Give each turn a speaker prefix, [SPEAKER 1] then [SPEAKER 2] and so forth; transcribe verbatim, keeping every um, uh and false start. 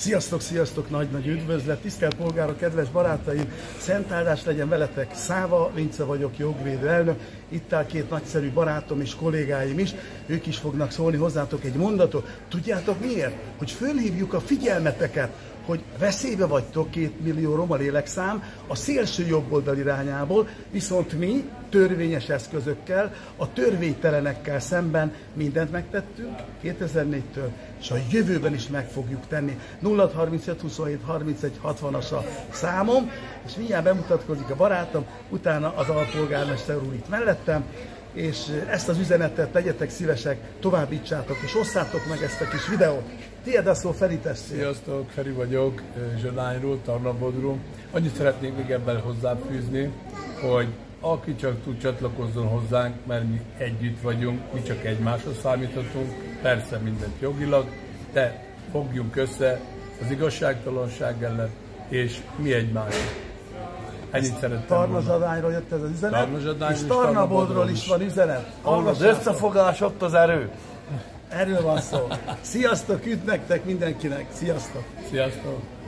[SPEAKER 1] Sziasztok, sziasztok, nagy-nagy üdvözlet, tisztelt polgárok, kedves barátaim, szent áldás legyen veletek, Száva Vince vagyok, jogvédő elnök, itt áll két nagyszerű barátom és kollégáim is, ők is fognak szólni hozzátok egy mondatot. Tudjátok miért? Hogy fölhívjuk a figyelmeteket, hogy veszélybe vagytok, két millió roma lélekszám a szélső jobboldal irányából, viszont mi törvényes eszközökkel, a törvénytelenekkel szemben mindent megtettünk kétezer-négytől, és a jövőben is meg fogjuk tenni. nulla harmincöt huszonhét harmincegy hatvanas a számom, és mindjárt bemutatkozik a barátom, utána az alpolgármester úr itt mellettem, és ezt az üzenetet tegyetek szívesek, továbbítsátok és osszátok meg ezt a kis videót. Tiéd a szó, Feri, tessék.
[SPEAKER 2] Sziasztok, Feri vagyok, Zsonányról, Tarnabodról. Annyit szeretnék még ebben hozzáfűzni, hogy aki csak tud, csatlakozzon hozzánk, mert mi együtt vagyunk, mi csak egymásra számíthatunk, persze mindent jogilag, de fogjunk össze az igazságtalanság ellen, és mi egymásra. Ennyit szerettem
[SPEAKER 1] Tarnazsadányról jött ez az üzenet,
[SPEAKER 2] Tarnazsadány
[SPEAKER 1] és Tarnabodról is van üzenet.
[SPEAKER 3] Ahol az összefogás, ott az erő.
[SPEAKER 1] Erről van szó. Sziasztok, üdv nektek mindenkinek, sziasztok!
[SPEAKER 2] Sziasztok!